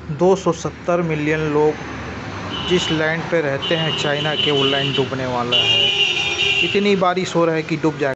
270 million लोग जिस land पे रहते हैं चाइना के, वो लैंड डूबने वाला है। इतनी बारिश हो रहा है कि डूब जाएगा।